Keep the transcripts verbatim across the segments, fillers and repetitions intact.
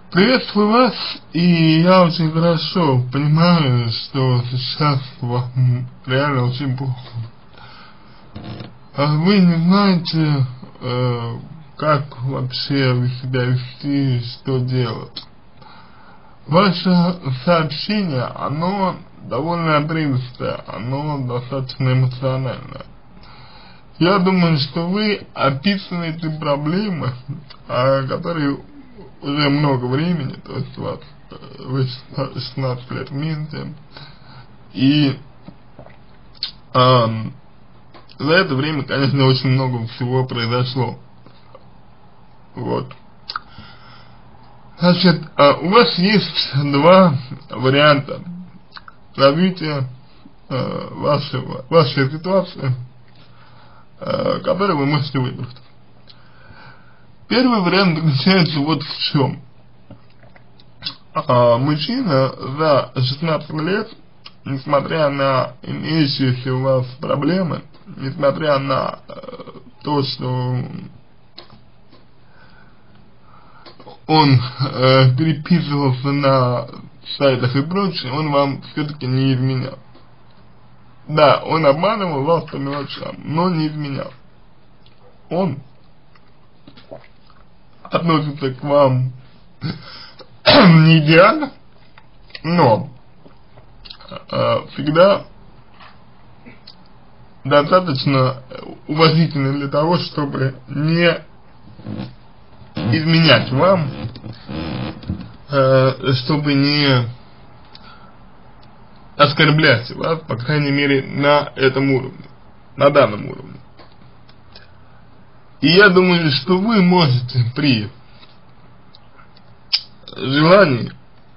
Приветствую вас, и я очень хорошо понимаю, что сейчас вам реально очень плохо. А вы не знаете, э, как вообще себя вести, что делать. Ваше сообщение, оно довольно отрывистое, оно достаточно эмоциональное. Я думаю, что вы описываете проблемы, а, которые уже много времени, то есть у вас вы шестнадцать лет вместе, и э, за это время, конечно, очень много всего произошло. Вот. Значит, э, у вас есть два варианта развития э, вашего, вашей ситуации, э, которые вы можете выбрать. Первый вариант заключается вот в чем. А, мужчина за шестнадцать лет, несмотря на имеющиеся у вас проблемы, несмотря на э, то, что он э, переписывался на сайтах и прочее, он вам все-таки не изменял. Да, он обманывал вас по мелочам, но не изменял. Он относится к вам не идеально, но э, всегда достаточно уважительно для того, чтобы не изменять вам, э, чтобы не оскорблять вас, по крайней мере, на этом уровне, на данном уровне. И я думаю, что вы можете при желании,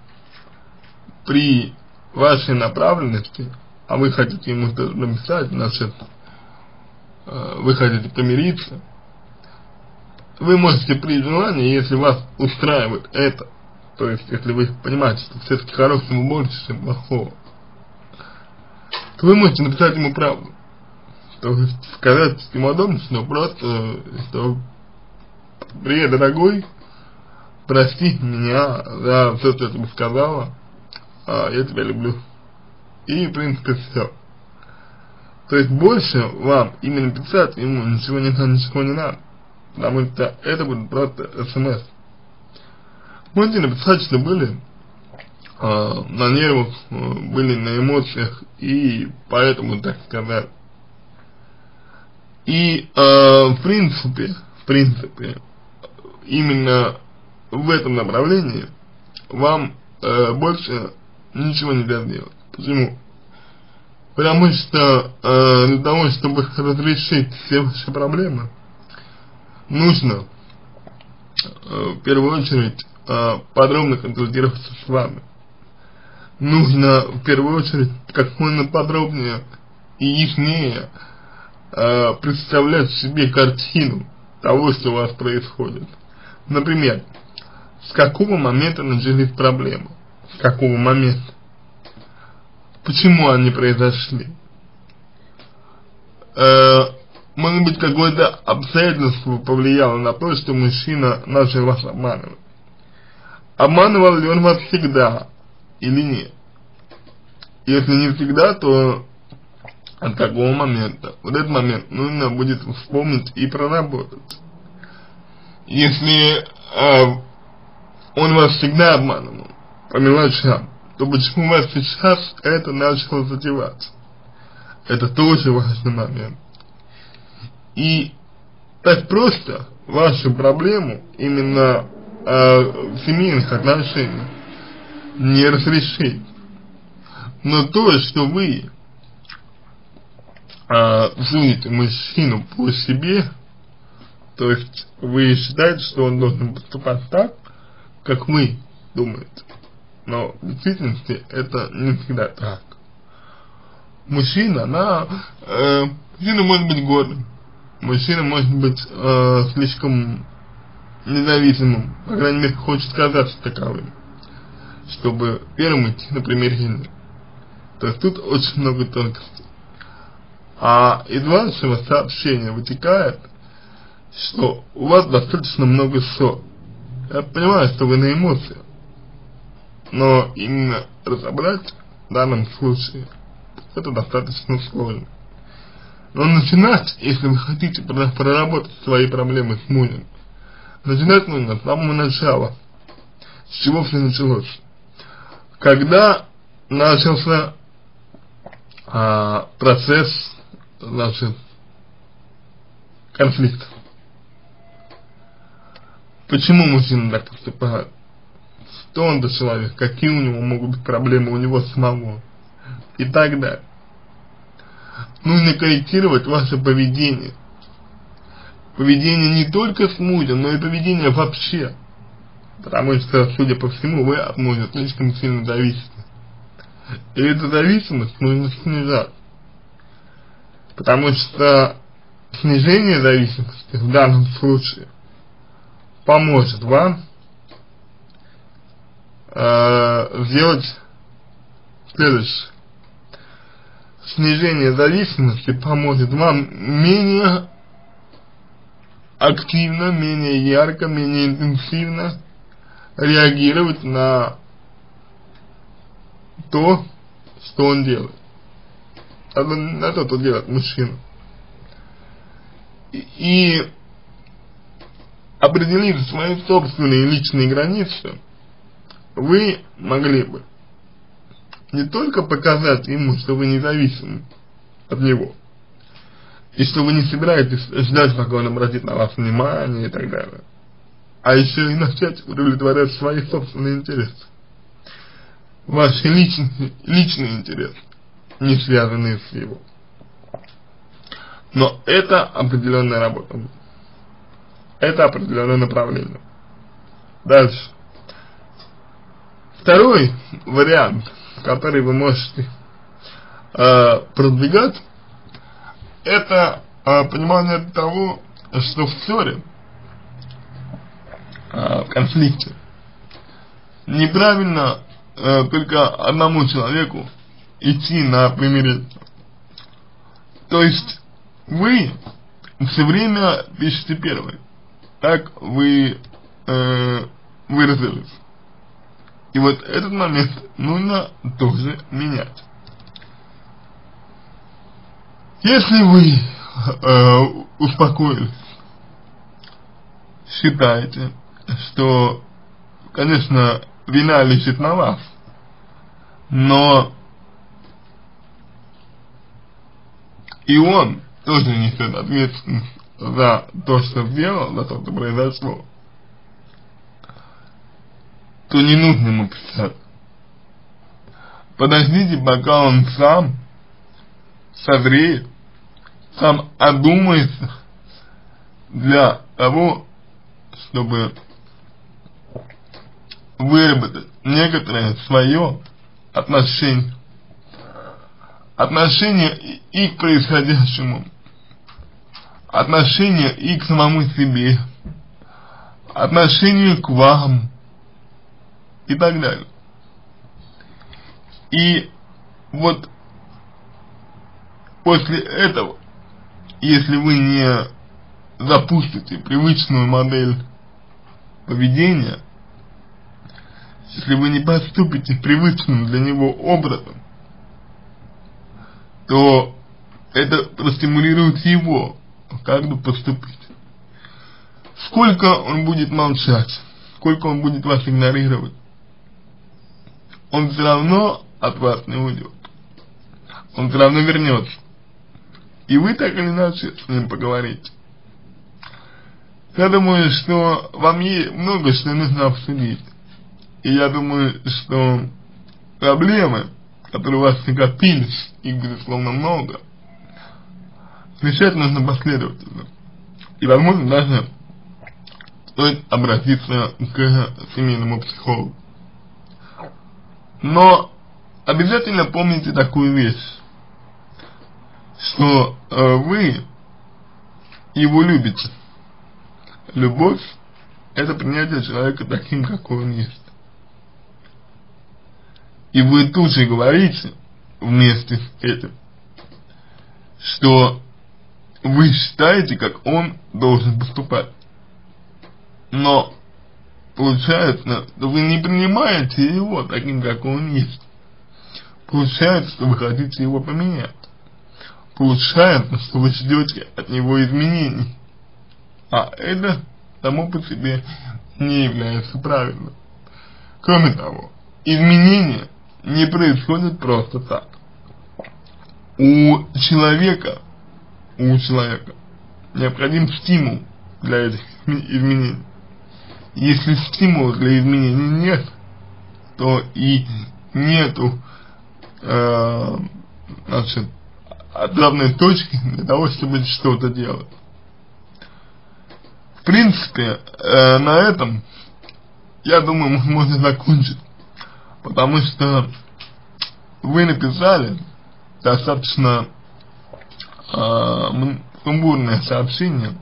при вашей направленности, а вы хотите ему что-то написать, значит, вы хотите помириться, вы можете при желании, если вас устраивает это, то есть, если вы понимаете, что все-таки хорошего больше, чем плохого, то вы можете написать ему правду. То есть сказать ему о том, что просто, что привет, дорогой, прости меня за все, что я тебе сказала, а я тебя люблю. И, в принципе, все. То есть больше вам именно писать ему ничего не, ничего не надо, потому что это будет просто смс. Можете написать, что были э, на нервах, э, были на эмоциях, и поэтому так сказать. И, э, в принципе, в принципе, именно в этом направлении вам э, больше ничего нельзя сделать. Почему? Потому что э, для того, чтобы разрешить все ваши проблемы, нужно э, в первую очередь э, подробно консультироваться с вами. Нужно в первую очередь как можно подробнее и яснее э, представлять себе картину того, что у вас происходит. Например, с какого момента начались проблемы? С какого момента? Почему они произошли? Э, может быть, какое-то обстоятельство повлияло на то, что мужчина начал вас обманывать. Обманывал ли он вас всегда или нет? Если не всегда, то от какого момента? Вот этот момент нужно будет вспомнить и проработать. Если э, он вас всегда обманывал по мелочам, то почему у вас сейчас это начало затеваться? Это тоже важный момент. И так просто вашу проблему именно э, в семейных отношениях не разрешить. Но то, что вы э, судите мужчину по себе, то есть вы считаете, что он должен поступать так, как вы думаете. Но в действительности это не всегда так. Мужчина, она, э, мужчина может быть гордым, мужчина может быть э, слишком независимым, по крайней мере, хочет казаться таковым, чтобы первым идти на примирение. То есть тут очень много тонкостей. А из вашего сообщения вытекает, что у вас достаточно много ссор. Я понимаю, что вы на эмоциях, но именно разобрать в данном случае это достаточно сложно. Но начинать, если вы хотите проработать свои проблемы с мужем, начинать нужно с самого начала. С чего все началось? Когда начался а, процесс, значит, конфликта. Почему мужчина так поступает? Что он за человек? Какие у него могут быть проблемы у него самого? И так далее. Нужно корректировать ваше поведение. Поведение не только с мужем, но и поведение вообще. Потому что, судя по всему, вы от мужа слишком сильно зависите. И эту зависимость нужно снижать. Потому что снижение зависимости в данном случае поможет вам э, сделать следующее. Снижение зависимости поможет вам менее активно, менее ярко, менее интенсивно реагировать на то, что он делает. На, на то, что делает мужчина. И, и определив свои собственные личные границы, вы могли бы не только показать ему, что вы независимы от него, и что вы не собираетесь ждать, пока он обратит на вас внимание и так далее, а еще и начать удовлетворять свои собственные интересы. Ваши личные, личные интересы, не связанные с его. Но это определенная работа. Это определенное направление. Дальше. Второй вариант, который вы можете э, продвигать, это э, понимание того, что в ссоре, э, в конфликте, неправильно э, только одному человеку идти на примирение. То есть вы все время пишете первый. Так вы э, выразились. И вот этот момент нужно тоже менять. Если вы э, успокоились, считаете, что, конечно, вина лежит на вас, но и он тоже несет ответственность за то, что сделал, за то, что произошло, то не нужно ему писать. Подождите, пока он сам созреет, сам одумается для того, чтобы выработать некоторое свое отношение. Отношение и к происходящему, отношение и к самому себе, отношение к вам и так далее. И вот после этого, если вы не запустите привычную модель поведения, если вы не поступите привычным для него образом, то это простимулирует его как бы поступить. Сколько он будет молчать, сколько он будет вас игнорировать, он все равно от вас не уйдет. Он все равно вернется. И вы так или иначе с ним поговорите. Я думаю, что вам много что нужно обсудить. И я думаю, что проблемы, которые у вас накопились, их, безусловно, много, решать нужно последовательно. И, возможно, даже стоит обратиться к семейному психологу. Но обязательно помните такую вещь, что э, вы его любите. Любовь – это принятие человека таким, какой он есть. И вы тут же говорите вместе с этим, что вы считаете, как он должен поступать. Но получается, что вы не принимаете его таким, как он есть. Получается, что вы хотите его поменять. Получается, что вы ждете от него изменений. А это само по себе не является правильным. Кроме того, изменения не происходят просто так. У человека, у человека необходим стимул для этих изменений. Если стимула для изменений нет, то и нету э, значит, отправной точки для того, чтобы что-то делать. В принципе, э, на этом, я думаю, можно закончить, потому что вы написали достаточно э, сумбурное сообщение,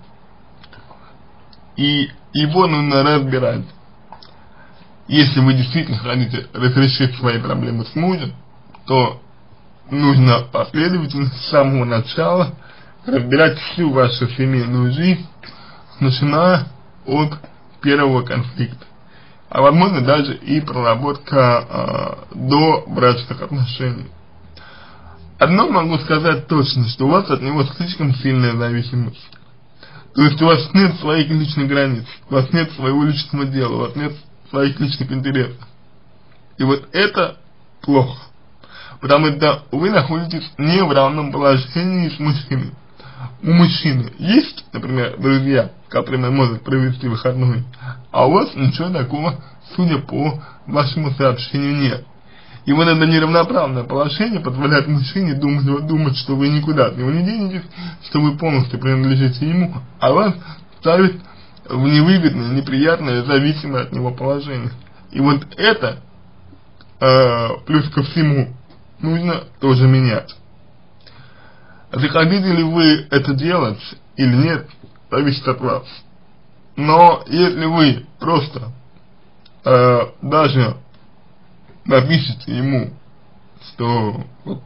и его нужно разбирать. Если вы действительно хотите разрешить свои проблемы с мужем, то нужно последовательно с самого начала разбирать всю вашу семейную жизнь, начиная от первого конфликта, а возможно даже и проработка э, до брачных отношений. Одно могу сказать точно, что у вас от него слишком сильная зависимость. То есть у вас нет своих личных границ, у вас нет своего личного дела, у вас нет своих личных интересов. И вот это плохо, потому что вы находитесь не в равном положении с мужчиной. У мужчины есть, например, друзья, которые может провести выходной, а у вас ничего такого, судя по вашему сообщению, нет. И вот это неравноправное положение позволяет мужчине думать, думать, что вы никуда от него не денетесь, что вы полностью принадлежите ему, а вас ставит в невыгодное, неприятное, зависимое от него положение. И вот это, э, плюс ко всему, нужно тоже менять. Захотите ли вы это делать или нет, зависит от вас. Но если вы просто э, даже напишите ему, что вот,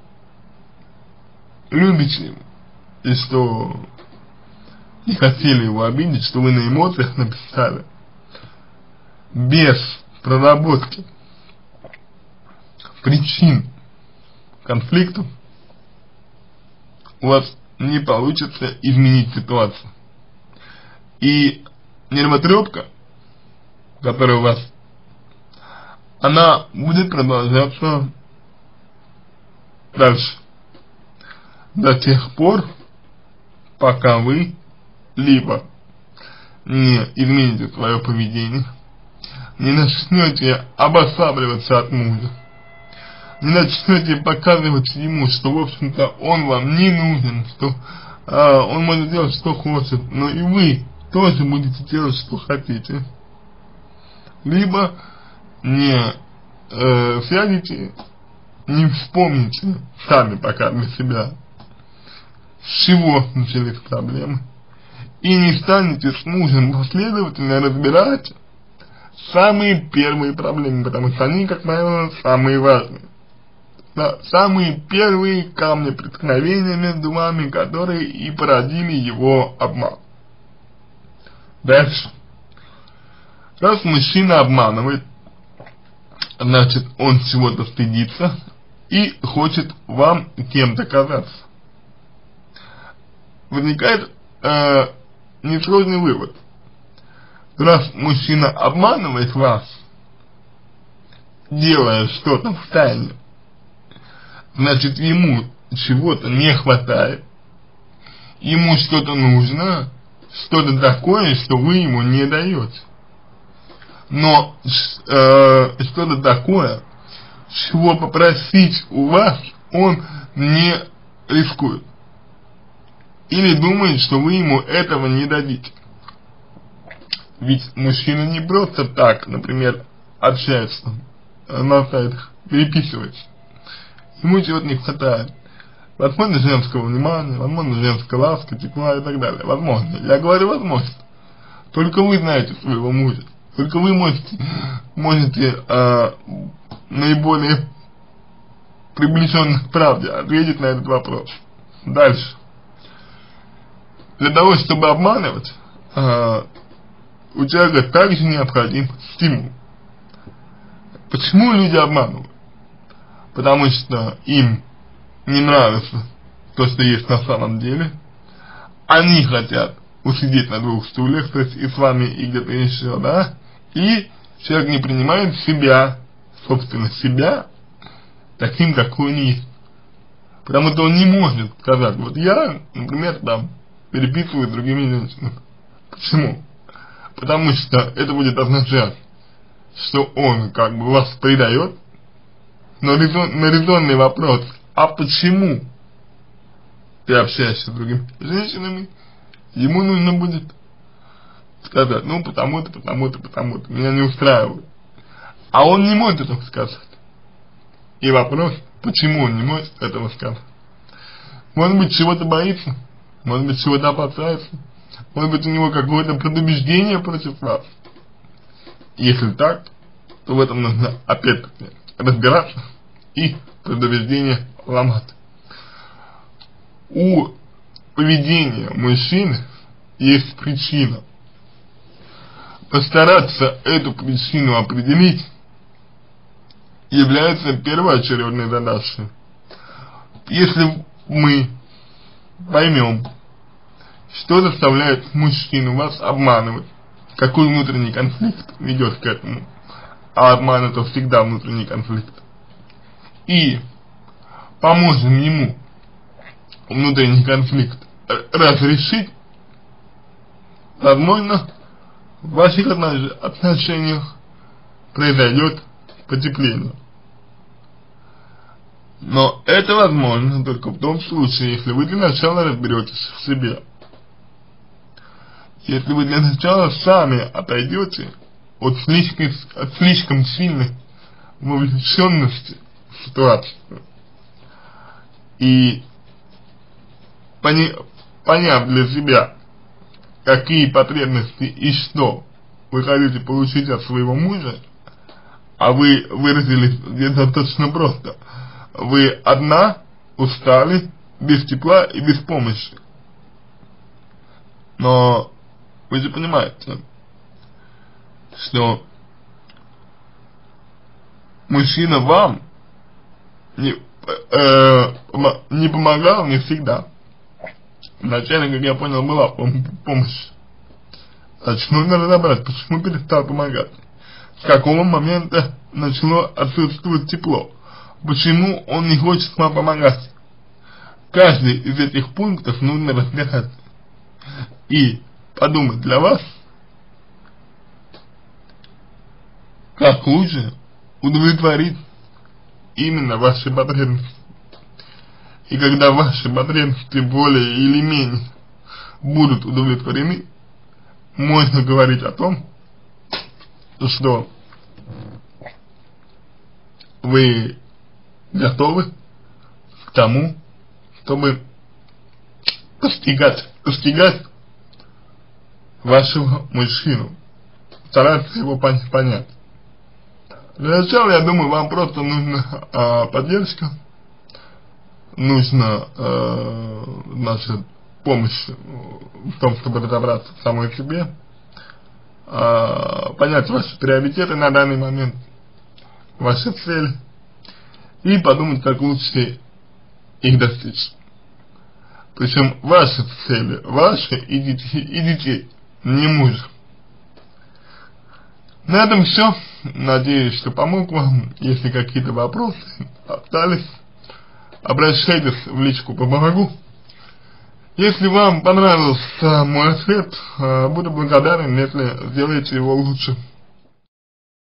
любите его, и что не хотели его обидеть, что вы на эмоциях написали, без проработки причин конфликтов, у вас не получится изменить ситуацию. И нервотрепка, которая у вас, она будет продолжаться дальше, до тех пор, пока вы либо не измените свое поведение, не начнете обосабливаться от мужа, не начнете показывать ему, что в общем-то он вам не нужен, что э, он может делать что хочет, но и вы тоже будете делать что хотите, либо не э, сядете, не вспомните сами пока для себя, с чего начались проблемы, и не станете с мужем последовательно разбирать самые первые проблемы, потому что они, как правило, самые важные. Да, самые первые камни преткновения между вами, которые и породили его обман. Дальше. Раз мужчина обманывает, значит, он чего-то стыдится и хочет вам кем-то казаться. Возникает э, несложный вывод. Раз мужчина обманывает вас, делая что-то в тайне, значит, ему чего-то не хватает, ему что-то нужно, что-то такое, что вы ему не даете. Но э, что-то такое, чего попросить у вас, он не рискует. Или думает, что вы ему этого не дадите. Ведь мужчина не просто так, например, общается на сайтах, переписывается. Ему чего-то не хватает. Возможно, женского внимания, возможно, женской ласки, тепла и так далее. Возможно. Я говорю возможно. Только вы знаете своего мужа. Только вы можете, можете э, наиболее приближенно к правде ответить на этот вопрос. Дальше. Для того, чтобы обманывать, э, у человека также необходим стимул. Почему люди обманывают? Потому что им не нравится то, что есть на самом деле. Они хотят усидеть на двух стульях, то есть и с вами, и где-то еще, да? И человек не принимает себя, собственно, себя, таким, какой он есть. Потому что он не может сказать, вот я, например, там, переписываю с другими женщинами. Почему? Потому что это будет означать, что он как бы вас предает, но резон, на резонный вопрос, а почему ты общаешься с другими женщинами, ему нужно будет сказать, ну потому-то, потому-то, потому-то, меня не устраивает. А он не может этого сказать. И вопрос, почему он не может этого сказать? Может быть, чего-то боится, может быть, чего-то опасается, может быть, у него какое-то предубеждение против вас. Если так, то в этом нужно опять-таки разбираться и предубеждение ломать. У поведения мужчины есть причина. Постараться эту причину определить является первоочередной задачей. Если мы поймем, что заставляет мужчину вас обманывать, какой внутренний конфликт ведет к этому, а обман это всегда внутренний конфликт, и поможем ему внутренний конфликт разрешить, возможно, в ваших отношениях произойдет потепление. Но это возможно только в том случае, если вы для начала разберетесь в себе. Если вы для начала сами отойдете от слишком, от слишком сильной вовлеченности в ситуацию и пони, поняв для себя, какие потребности и что вы хотите получить от своего мужа, а вы выразились достаточно просто. Вы одна, устали, без тепла и без помощи. Но вы же понимаете, что мужчина вам не, э, не помогал не всегда. Вначале, как я понял, была пом помощь. Значит, нужно разобрать, почему перестал помогать. С какого момента начало отсутствовать тепло. Почему он не хочет вам помогать. Каждый из этих пунктов нужно разбирать. И подумать для вас, как лучше удовлетворить именно ваши потребности. И когда ваши потребности более или менее будут удовлетворены, можно говорить о том, что вы готовы к тому, чтобы постигать, постигать вашего мужчину, стараться его понять. Для начала, я думаю, вам просто нужна э, поддержка, нужна э, значит, помощь в том, чтобы разобраться в самой себе, э, понять ваши приоритеты на данный момент, ваши цели, и подумать, как лучше их достичь. Причем ваши цели, ваши и детей, и детей, не мужа. На этом все. Надеюсь, что помог вам. Если какие-то вопросы остались, обращайтесь в личку, помогу. Если вам понравился мой ответ, буду благодарен, если сделаете его лучше.